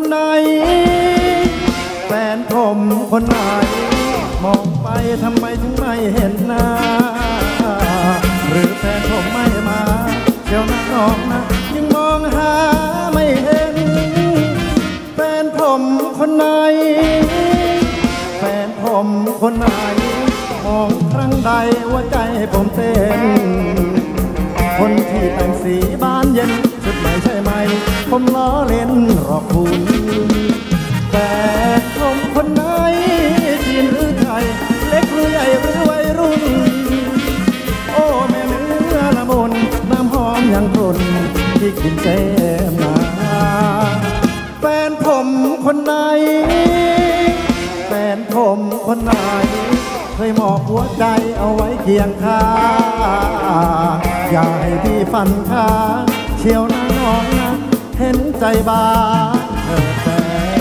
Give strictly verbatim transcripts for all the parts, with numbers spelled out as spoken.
ไหนแฟนผมคนไหนมองไปทำไมถึงไม่เห็นหน้าหรือแฟนผมไม่มาเดี๋ยวนะน้องนะยังมองหาไม่เห็นแฟนผมคนไหนแฟนผมคนไหนมองครั้งใดว่าใจผมเต้นคนที่แต่งสีบานเย็นสุดใหม่ใช่ไหมผมล้อเล่นหรอกคุณแต่ผมคนไหนจีนหรือไทยเล็กหรือใหญ่หรือวัยรุ่นโอ้แม่เนื้อละมุนน้ำหอมยังกลุ่นที่กินแก้มนาแฟนผมคนไหนแฟนผมคนไหนเคยมอบหัวใจเอาไว้เคียงข้างอย่าให้พี่ฟันขาเชียวนะน้องนะเห็นใจบ้างเธอแต่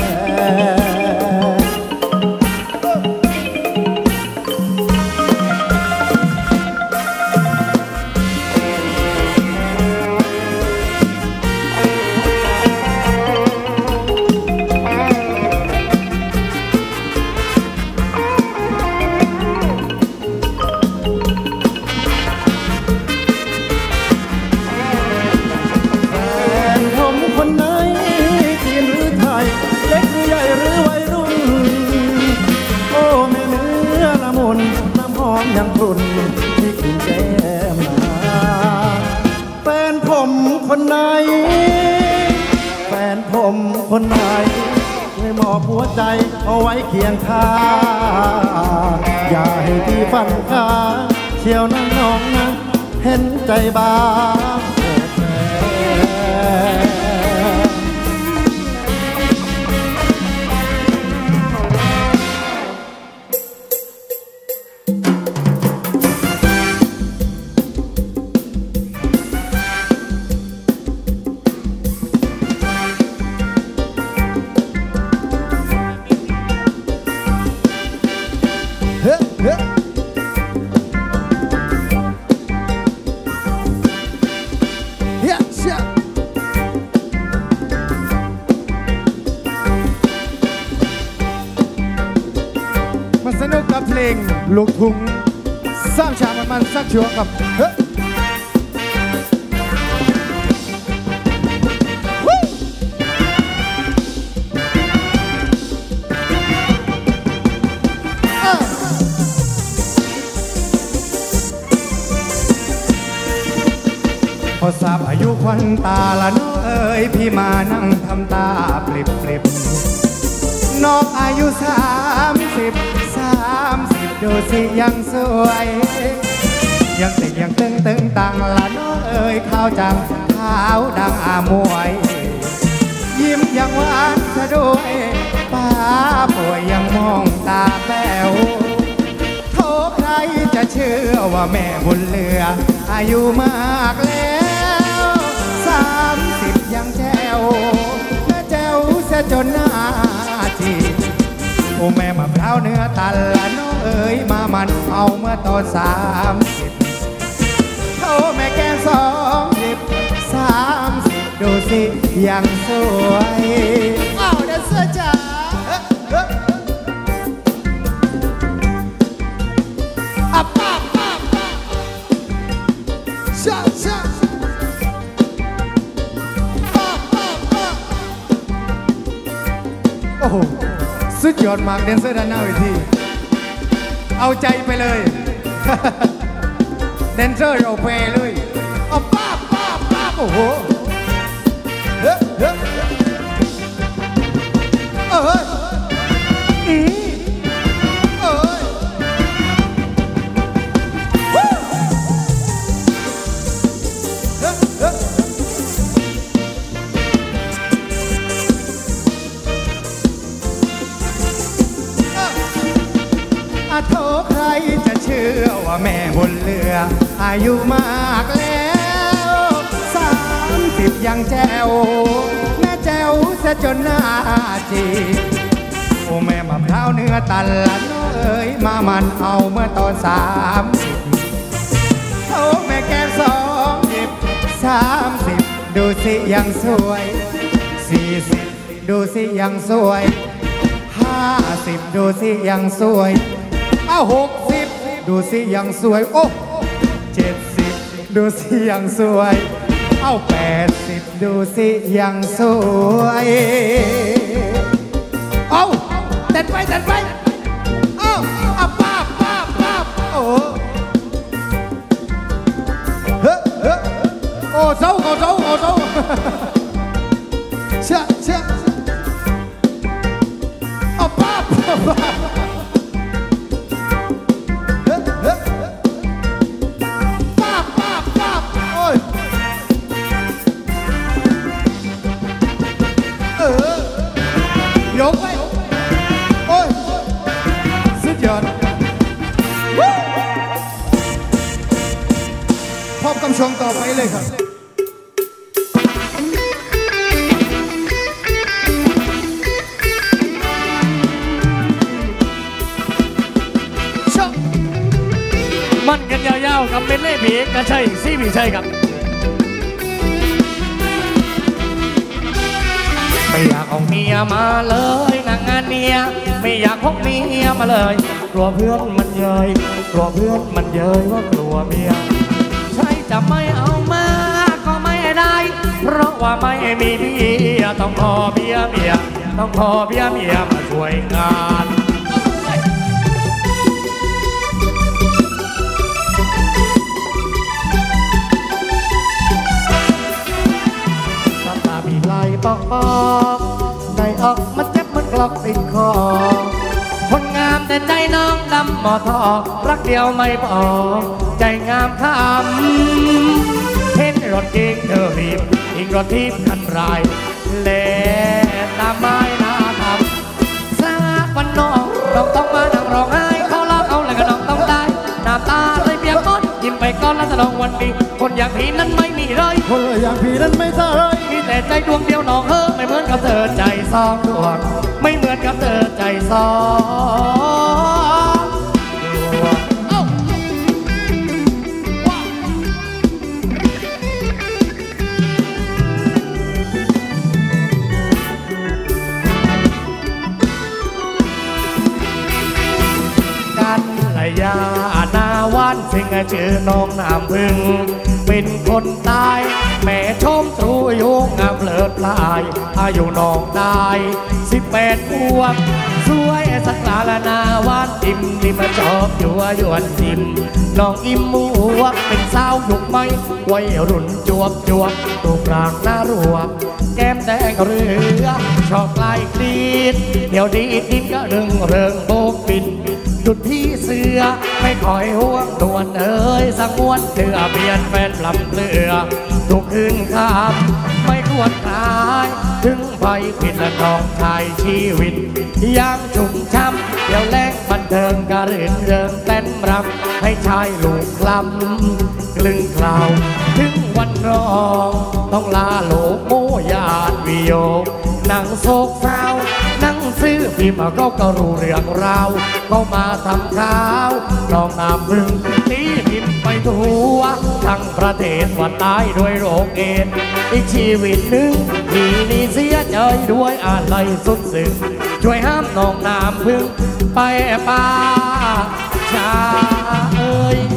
ยังพรุนที่กินแก้มนาแฟนผมคนไหนแฟนผมคนไหนเคยมอบหัวใจเอาไว้เคียงข้างอย่าให้พี่ฟันขาเชียวนะน้องนะเห็นใจบ้างลูกทุ่งสร้างชามันมันสักชัวกับเฮ้พอทราบอายุควันตาละน้องเอ๋ยพี่มานั่งทำตาปลิบปลิบนอกอายุสามสิบสามสิบดูสิยังสวยยังติดยังตึงตึงตังละน้องเอ๋ยข้าวจังขาวดังอามวยยิ้มยังหวานซะด้วยป้าป่วยยังมองตาแป๋วโทษใครจะเชื่อว่าแม่บุญเหลืออายุมากแล้วสามสิบยังแจ๋วน่าแจ๋วซะจนหน้าจีโอ้แม่มะพร้าวเนื้อตันละน้องเอ๋ยมามันเอาเมื่อตอนสามสิบโอ้แม่แก้มสองสิบสามสิบดูสิยังสวยอ้าวเดนเซอร์จ๋าอับอับอับชาชาโอ้โหสุดยอดมากแดนเซอร์ด้านหน้าเวทีเอาใจไปเลยแดนเซอร์เราเพลเลยเอาป้าป้าป้าโอ้โหเฮ้เฮ้เอออืมเออเฮ้เฮ้อาโทใครจะเชื่อว่าแม่บนเรืออายุมากแล้วสามสิบยังแจ๋วแม่แจ๋วซะจนหน้าจีโอ้แม่มะพร้าวเนื้อตันละน้องเอ๋ยมามันเอาเมื่อตอนสามสิบโอ้แม่แก้มสองสิบสามสิบดูสิยังสวยสี่สิบดูสิยังสวยห้าสิบดูสิยังสวยอ้าวหกสิบดูสิยังสวยโอ้เจ็ดสิบดูสิยังสวยอ้าวแปดสิบดูสิยังสวยเอ้าเต้นไปเต้นไปเอ้าอ้าวป้าป้าป้าโอ้เฮ้เฮ้โอ้เจ้าโอ้เจ้าโอ้เจ้าเชื่อเชื่อเอาป้าป้าป้าเฮ้เฮ้ป้าป้าป้าโอ้ยเออยกไปโอ้ยสุดยอดพบกับช่วงต่อไปเลยครับมันกันยาวๆกับเป็นเล่ผีกระชัยซี่ผีชัยครับไม่อยากเอาเมียมาเลยนางงานเมียไม่อยากพกเมียมาเลยกลัวเพื่อนมันเย้ยกลัวเพื่อนมันเย้ยว่ากลัวเมียใช่จะไม่เอามาก็ไม่ได้เพราะว่าไม่มีเมียต้องขอเมียเมียต้องขอเมียเมียมาช่วยงานปอกปอกได้ออกมาเจ็บมันกลอกติดคอคนงามแต่ใจน้องดำหมอทอรักเดียวไม่พอใจงามคำเห็นรถเก่งเธอรีบอีกรถทิพย์คันรายเล่ตามไม้นาทำสักวันน้องน้องต้องมานั่งร้องไห้เขาลอกเอาแล้วก็น้องต้องได้น้ำตาเลยเปียกหมดยิ้มไปก่อนแล้วจะลองวันนี้คนอย่างพี่นั้นไม่มีเลยคนอย่างพี่นั้นไม่ใช่เลยมีแต่ใจดวงเดียวน้องเฮ้อไม่เหมือนกับเธอใจสองดวงไม่เหมือนกับเธอใจสองดวงเอ้ากันระยะหน้าวันสิ่งชื่อน้องน้ำพึ่งเป็นคนตายแม่ชมตรูยุงงามเลิศลายอายุน้องได้สิบแปดขวบสวยสักลาละนาวันอิ่มที่มาชอบอยู่ยวนจิ้มน้องอิ่มมัวเป็นสาวยุกไม่วัยรุ่นจวบจวบตูกลางหน้ารวบแก้มแดงเรือชอบลายกรีดเดี๋ยวดีดินก็เริงเริงโบกบินจุดพี่เสือไม่คอยห่วงดวนเอ้ยสังวนเถื่อเปลี่ยนแฟนลำเลือทุกคืนคำไม่ควรตายถึงไปผิดละน้องชายชีวิตยามชุ่มช้ำเดี๋ยวแลกบันเทิงกระเรินเริงเต้นรำให้ชายลูกคลำกลึงคลาวถึงวันรองต้องลาโลกโมยานวิโยนั่งโศกเศร้านั่งซื้อพิมพ์ก็ก็รู้เรื่องราวก็มาทำข่าวน้องน้ำพึ่งตีพิมพ์ไปทั่วทั้งประเทศว่าตายด้วยโรคเอดส์อีกชีวิตหนึ่งที่นี่เสียใจด้วยอะไรสุดซึ้งช่วยห้ามน้องน้ำพึ่งไปป่าชาเอ้ย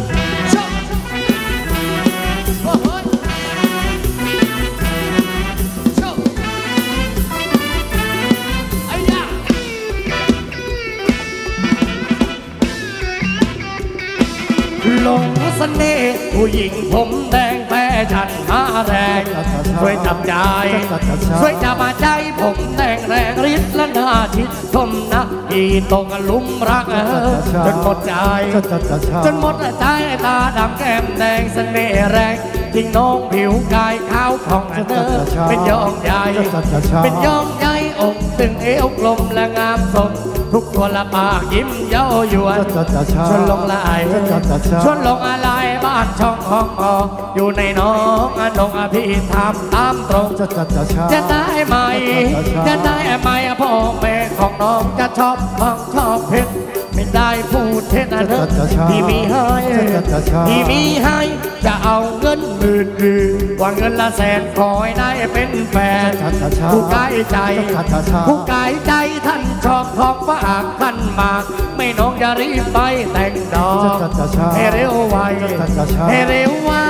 ลงเสน่ห์ผู้หญิงผมแดงแฟชั่นมาแรงช่วยจับใจช่วยจับใจผมแดงแรงฤทธิ์และหน้าชิดชมนะอีตรงลุ่มรักจนหมดใจจนหมดใจตาดำแก้มแดงเสน่ห์แรงจริงน้องผิวกายขาวของเธอเป็นยองใหญ่เป็นยองใหญ่อกตึงเอวกลมและงามสมทุกตัวละปากยิ้มเย้ายวนชวนลงลายชวนลงอะไรบ้านช่องห้องออยู่ในน้องน้องพี่ทำตามตรงจะได้ไหมจะได้ไหมพ่อแม่ของน้องจะชอบฟังชอบเพชรไม่ได้พูดเท่นั้นนะที่มีให้ที่มีให้จะเอาเงินหมื่นหรือว่าเงินละแสนขอให้ได้เป็นแฟนผู้กายใจผู้กายใจท่านชอบของฝากท่านมากไม่น้องอย่ารีบไปแต่งดอกให้เร็วไวให้เร็วไว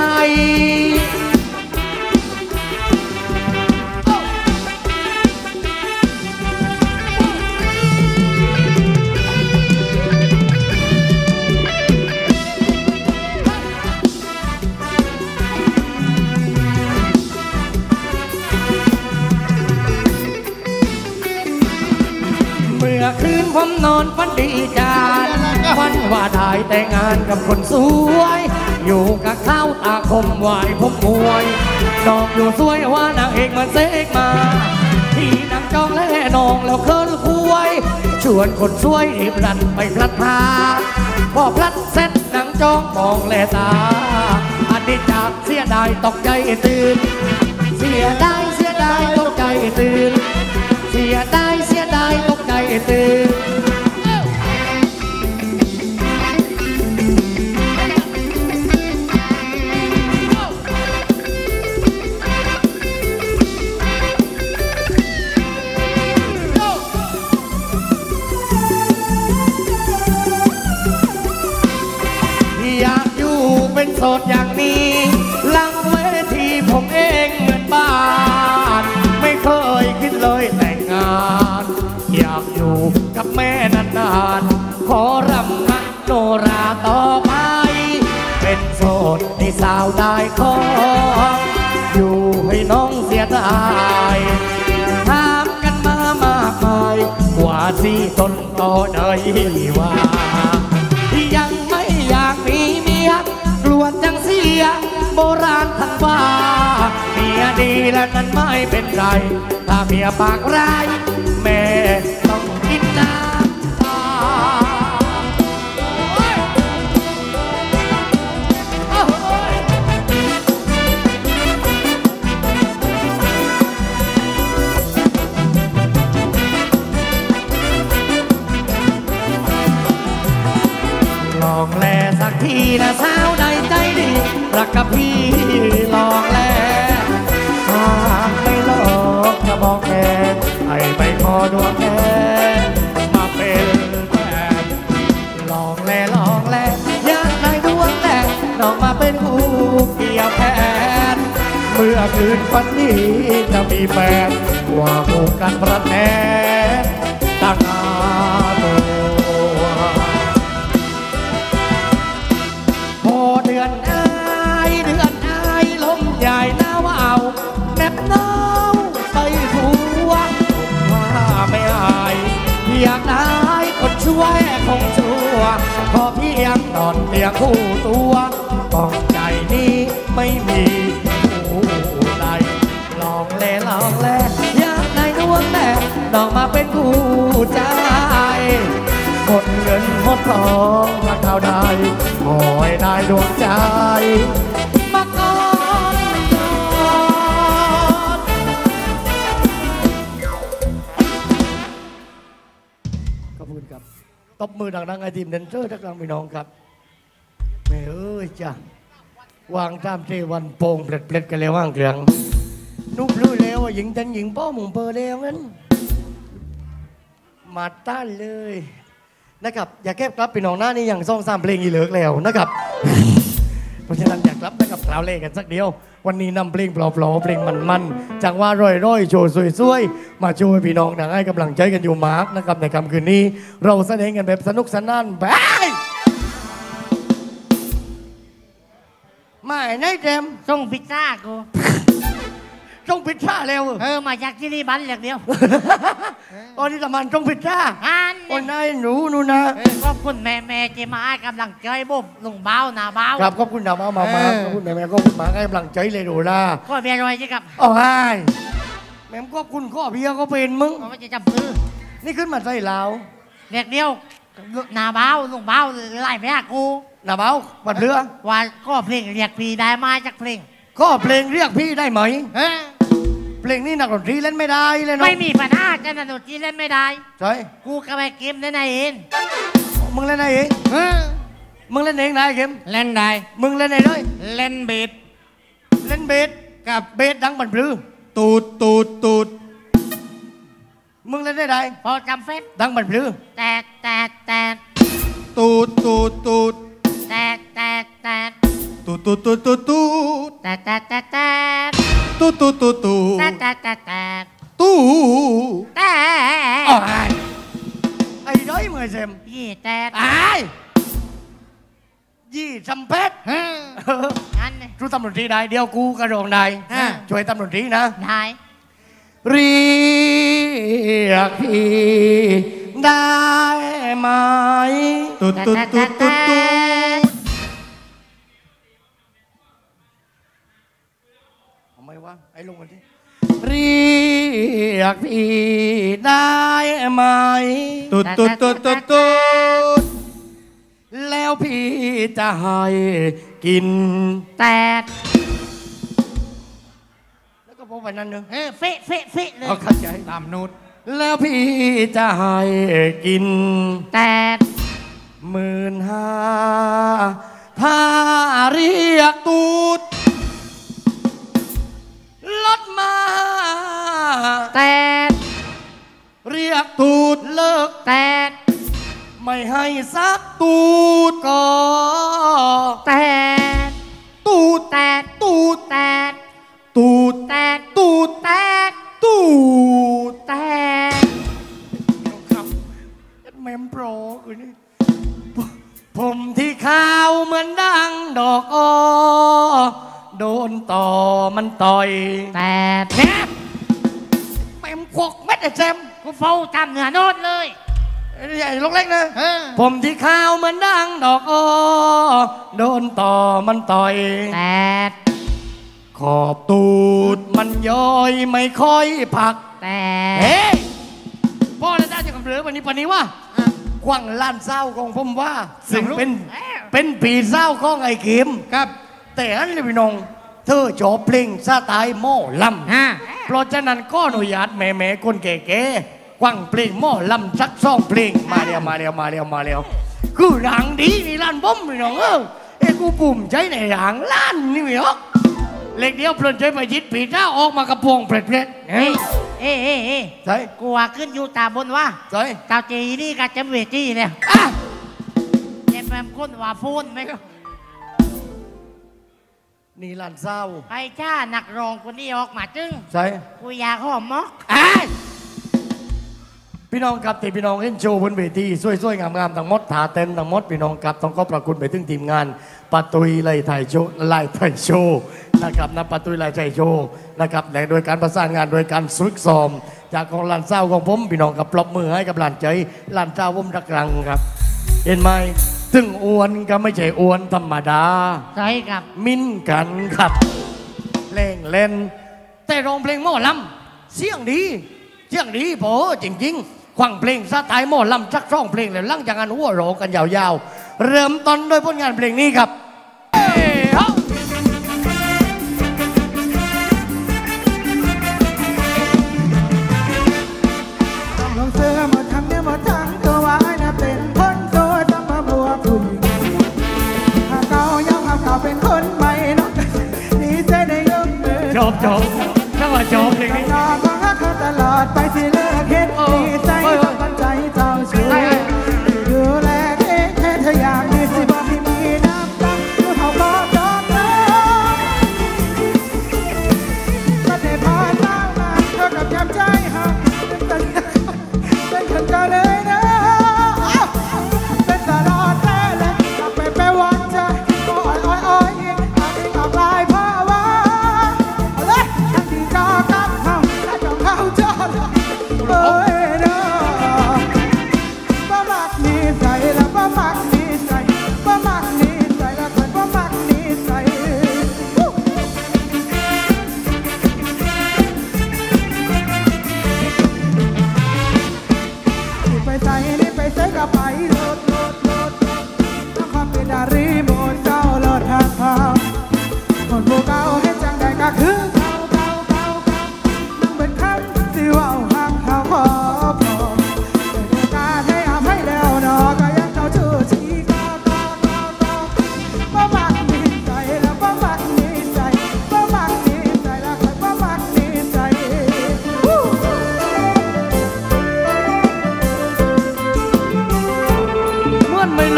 คืนผมนอนฝันดีจานฝันว่าได้แต่งงานกับคนสวยอยู่กับเขาตาคมไหวผมมวยน้องอยู่สวยว่านางเอกมันเสกมาที่นางจองและน้องแล้วเคินคุยชวนคนสวยรีบรันไปพลัดพาพอพลัดเสร็จนางจองมองแลตาอันนี้จากเสียดายตกใจตื่นเสียดายเสียดายตกใจตื่นเสียดายเสียดายตกใจตื่นอยากอยู่เป็นโสดอย่างนี้หลังเวทีผมเองเหมือนบ้านไม่เคยคิดเลยแต่งงานอยากอยู่กับแม่นานๆขอรำนักโนราต่อไปเป็นโสดในสาวได้ขออยู่ให้น้องเสียดายถามกันมามากมายว่าที่ตนต่อได้ว่ายังไม่อยากมีเมียกลัวจังเสียโบราณท่านว่าเมียดีแล้วนั้นไม่เป็นไรถ้าเมียปากร้ายแม่ต้องกินน้ำตาลองแลสักทีนะสาวใดใจดีรักกับพี่ลองแลหากไม่ลอกจะบอกแกให้ไปขอดวงแกมาเป็นแฟนลองแลลองแลอยากได้ดวงแลน้องมาเป็นคู่เกี่ยวแขนเมื่อคืนฝันนี้จะมีแฟนว่าคู่กันประแทนตั้งอาตัวพอเดือนอายเดือนอายลมใหญ่หน้าว่าเอาแนบหนาวไปทัวว่าไม่อายอยากได้คนช่วยคงชั่วพอเพียงนอนเตียงคู่ตัวต้องใจนี้ไม่มีผู้ใดลองแลลองแลอยากได้ดวงแลน้องมาเป็นคู่ใจหมดเงินหมดทองมาเท่าใดขอให้ได้ดวงใจมาก่อนขอบคุณครับตบมือดังๆไอทีมเดนเซอร์ทักทายพี่น้องครับแม่เอ้ยจ้ะวางตามเทวันโป่งเปล็ดๆกันเลยว่างเกลืองนุบรู้แล้วว่าหญิงจันหญิงป้อมุงเปอร์แล้วนั้นมาต้านเลยนะครับอย่าแก้กลับพี่น้องหน้านี่อย่างซ่องสามเพลงอีเหลือกแล้วนะครับ เพราะฉะนั้นอยากกลับนะครับกล่าวเล่กันสักเดียววันนี้นำเพลงปลอบๆเพลงมันๆจังว่าร่อยๆโชว์สวยๆมาโชว์พี่น้องหนังให้กำลังใจกันอยู่มากนะครับในค่ำคืนนี้เราแสดงกันแบบสนุกสนานแบบไม่ไหนเต็มส่งพิซซ่ากูต้องพิซซ่าเร็วเออมาจากที่นี่บันเหลือเดียวตอนนี้ตะมันต้องพิซซ่าอันโอ้นายหนูหนูนะเออขอบคุณแม่แม่ๆที่มาให้กำลังใจบุบลุงเบาหนาเบาครับขอบคุณดาวมามามาขอบคุณแม่แม่ขอบคุณหมาให้กำลังใจเลยดูนะก็เบียร์รอยใช่ครับเอาให้แม่ขอบคุณข้อเพียก็เป็นมึงผมจะจำซื้อนี่ขึ้นมาใส่ลาวเหลือเดียวหนาเบาลุงเบาไล่แม่กูหน้าเบาบัดเรือว่าก็เพลงเรียกพี่ได้มาจากเพลงข้อเพลงเรียกพี่ได้ไหมเออเพลงนี้นักดนตรีเล่นไม่ได้เลยเนาะไม่มีปัญหาจะสนุกที่เล่นไม่ได้ใช่กูก็ไปเกมได้ในเองอ๋อมึงเล่นไหนเองฮะมึงเล่นเองไหนเข็มเล่นได้มึงเล่นไหนเลยเล่นเบสเล่นเบสกับเบสดังบันปลื้อตูดตูดตูดมึงเล่นได้ไหนพอจำเฟซดังบันปลื้อแตกแตกแตกตูดตูดตูดแตกแตกแตกตูดตูดตูดตูดตูดแตกแตกแตกแตกตูดตูดตูดตูดแตกแตกแตกแตกตูดแตกอ๋อไอ้ด้อยมือเซมยี่แตกไอ้ยี่จำเพชรฮะงั้นเลยรู้ตำรวจที่ได้เดี๋ยวกูกระโดดได้ฮะช่วยตำรวจที่นะได้เรียกพี่ได้ไหมตูดตูดตูดตูดตูดทำไมวะไอ้ลงมาที่เรียกพี่ได้ไหมตูดตูดตูดตูดตูดแล้วพี่จะให้กินแตกแล้วก็พบวันนั้นเนอะเออเฟะเฟะเฟะเลยเอาเข้าใจตามนูดแล้วพี่จะให้กินแตกหมื่นห้าถ้าเรียกตูดรถมาแตกเรียกตูดเลิกแตกไม่ให้ซักตูดก็แตกตูดแตกตูดแตกตูดแตกตูดแตกตูดแตกครับแมมโปรกูนี่ผมที่ขาวเหมือนดังดอกอ้อโดนต่อมันต่อยแตกเนี่ยแมมควักเม็ดไอ้แจมกูเฝ้าจำเหนือโน้ตเลยใหญ่ลูกเล็กนะเออผมที่ขาวเหมือนดังดอกอ้อโดนต่อมันต่อยแตกขอบตูดมันย้อยไม่ค่อยผักแตเฮ้กยพ่อและจ้าจะกับเรือวันนี้ปันนี้ว่าควังล้านเศร้าของผมว่าซึ่งเป็นเป็นปีเศร้าของไอ้เข็มครับแต่อันเลยพี่น้องเธอจบเพลงสไตล์หม้อลำฮะเพราะฉะนั้นก็อนุญาตแม่แม่ๆคนแก่ๆควังเพลงหม้อลำสักสองเพลงมาเร็วมาเร็วมาเร็วมาเร็วคือหลังดีนี่ล้านบ้มพี่น้องเออเอ้กูปุ่มใจในหลังล้านนี่พี่น้องเล็กเดียวเพลินใจไปยิดปีหน้าออกมากระพวงเปร็ดๆเฮ้เอ้ยเอ้เอ้เอ้ใช่กูว่าขึ้นอยู่ตาบนว่าใช่เกาจีนี่กับจำเวจีเนี่ยอ่ะเจ็บแมมคนว่าพูนไหมนี่ล้านเศร้าไปจ้านักร้องคนนี้ออกมาจึงใช่กูอยากหอมมอกอ่ะพี่น้องครับที่พี่น้องเห็นโชว์บนเวทีสวยๆงามๆทั้งหมดถาเต้นทั้งหมดพี่น้องครับต้องขอบพระคุณไปถึงทีมงานปาตุยไล่ไทยโชว์ไล่ไทยโชว์นะครับนะปาตุยไล่ไทยโชว์นะครับและโดยการประสานงานโดยการฝึกซ้อมจากของลานเศร้าของผมพี่น้องกับปรบมือให้กับลานใจลานเศร้าผมรักรังครับ เห็นไหมถึงอวนก็ไม่ใช่อวนธรรมดาใช่ครับมิ้นกันครับเพลงเล่น แต่ร้องเพลงหม้อลำเสียงดีเสียงดีโผจริงๆควังเพลงสไตล์หม้อลำสักร้องเพลงแล้วหลังจากนั้นหัวโรกันยาวๆ เริ่มต้นด้วยผลงานเพลงนี้ครับเอ้ยเฮ้าต้องลงเสื้อหมดทั้งเนื้อหมดทั้งตัววายนะเป็นคนโสดจะมาบัวผู้หญิงหากเก่ายังหากเก่าเป็นคนใหม่เนาะดีใจได้ยกมือจบจบถ้าว่าจบเพลงนี้นอนก็รักเขาตลอดไปสิเลิกเฮ็ดดีใจต้องปันใจเจ้าชู้ดูแลเองแค่เธออยากมีสิบอกที่มีน้ำตาดูเขาก็จอดน้ำก็ได้พอเล่ามาเท่ากับจำใจหักเป็นเป็นคนเก่าเลยนะเป็นตลอดแท้เลยกลับไปไปวันใจอ้อยอ้อยอ้อยยิงออกยิงออกลายพ่อว่าเอาเลยทั้งที่จอกับเขาและจองเขาจอด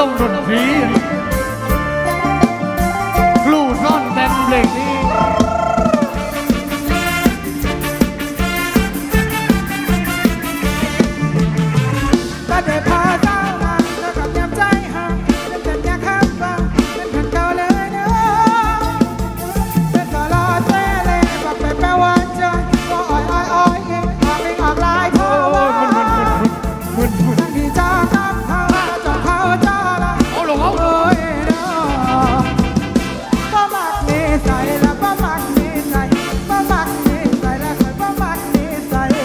ลงดนตรีครูซ่อนเต็มเพลงนี้ก็ได้พาเจ้ามาเธอกับยามใจห่างเป็นสัญญาข้ามฟ้าเป็นคนเก่าเลยเนอะเป็นตลอดเวลาแบบเป็นแปลว่าใจก็อ้อยอ้อยอ้อยเองออกเองออกลายเพราะว่าทั้งที่เจ้าน้ำเขาจองเขาเจ้าละเอาลงเอาโอ้ยเนอะบ่มักนิสัยและบ่มักนิสัยบ่มักนิสัยและเคยบ่มักนิสัย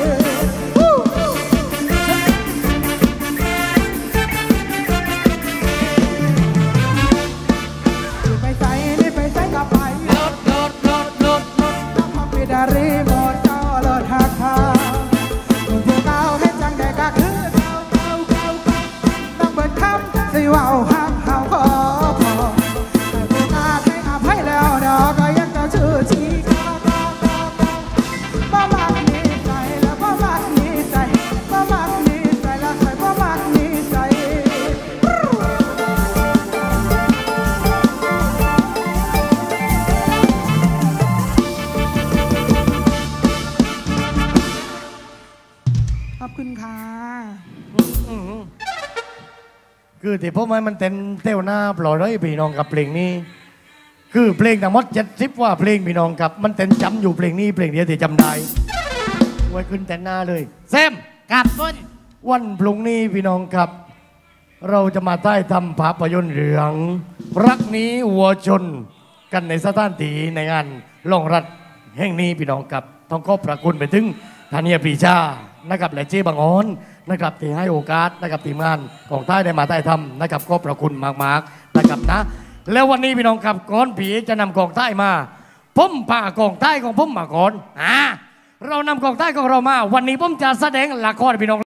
ไปใส่นี่ไปใส่กับไปรถรถรถรถรถน้ำมันปิดารีโมดเจ้าเลิศหักขาคุณผู้เก่าให้จังได้ก็คือเก่าเก่าเก่าเก่าต้องเบิดคำสิว่าหักเฮาขอพอให้ผู้อาจให้อภัยแล้วดอกก็ยังจะชื่อชีก็ก็ก็ก็บ่มักนิสัยแล้วบ่มักนิสัยบ่มักนิสัยแล้วใครบ่มักนิสัย ขอบคุณค่ะคือที่พ่อมันมันเต้นเต้วหน้าปล่อยร้อยพี่น้องกับเพลงนี้ คือเพลงทั้งหมดเจ็ดสิบว่าเพลงพี่น้องกับมันเต้นจำอยู่เพลงนี้เพลงเดียวที่จำได้ไว้ขึ้นแต่หน้าเลยแซมกับปุ้นวันพรุ่งนี้พี่น้องครับ เราจะมาใต้ทำภาพยนตร์เรื่องรักนี้วัวชนกันในสถานที่ในงานล่องรัฐแห่งนี้พี่น้องครับต้องขอบพระคุณไปถึงธานีปรีชานะครับและเจ๊บางอ้อนนะครับที่ให้โอกาสนะครับทีมงานของใต้ได้มาใต้ทำนะครับขอบพระคุณมากๆนะครับนะแล้ววันนี้พี่น้องครับก่อนผีจะนำกองใต้มาผมพากองใต้ของผมมาก่อนอ่าเรานำกองใต้ของเรามา วันนี้ผมจะแสดงละครพี่น้อง